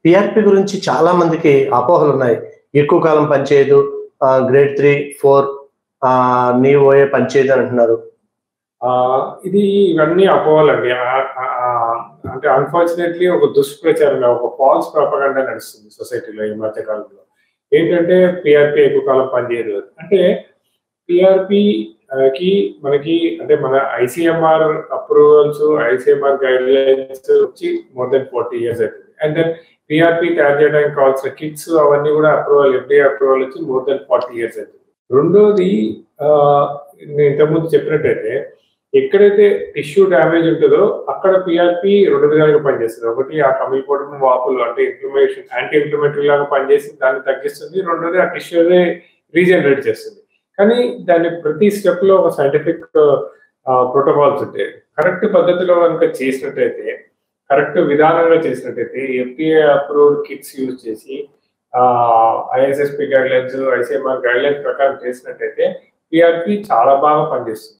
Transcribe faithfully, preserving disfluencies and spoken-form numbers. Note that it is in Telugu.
పిఆర్పి గురించి చాలా మందికి అపోహలు ఉన్నాయి. ఎక్కువ కాలం పనిచేయదు, grade three four knee OA పనిచేయదు అని అంటున్నారు. ఇది ఇవన్నీ అపోహలండి. అంటే అన్ఫార్చునేట్లీ ఒక దుష్ప్రచారంగా, ఒక ఫాల్స్ ప్రొపగండా నడుస్తుంది సొసైటీలో ఈ మధ్య కాలంలో. ఏంటంటే పిఆర్పి ఎక్కువ కాలం పనిచేయదు అంటే, పిఆర్పి కి మనకి అంటే మన ICMR approvals, ICMR guidelines వచ్చి మోర్ దెన్ ఫార్టీ ఇయర్స్ అవుతుంది. అండ్ దెన్ పిఆర్పి తయారు చేయడానికి కావాల్సిన కిట్స్ అవన్నీ కూడా అప్రూవల్, ఎఫ్డీఏ అప్రూవల్ వచ్చి మోర్ దెన్ ఫార్టీ ఇయర్స్ అవుతుంది. రెండోది, నేను ఇంతకుముందు చెప్పినట్టయితే ఎక్కడైతే టిష్యూ డ్యామేజ్ ఉంటుందో అక్కడ పిఆర్పి రెండు విధాలుగా పనిచేస్తుంది. ఒకటి ఆ కమిలిపోవడం, వాపులు అంటే ఇన్ఫ్లమేషన్, యాంటీ ఇన్ఫ్లమేటరీ లాగా పనిచేసి దాన్ని తగ్గిస్తుంది. రెండోది ఆ టిష్యూనే రీజనరేట్ చేస్తుంది. కానీ దాన్ని ప్రతి స్టెప్ లో ఒక సైంటిఫిక్ ప్రోటోకాల్స్ ఉంటాయి. కరెక్ట్ పద్ధతిలో కనుక చేసినట్టయితే, కరెక్ట్ విధానంగా చేసినట్టయితే, ఎఫ్డీఏ అప్రూవ్డ్ కిట్స్ యూజ్ చేసి ISSP guidelines, ICMR guidelines ప్రకారం చేసినట్టయితే పిఆర్పి చాలా బాగా పనిచేస్తుంది.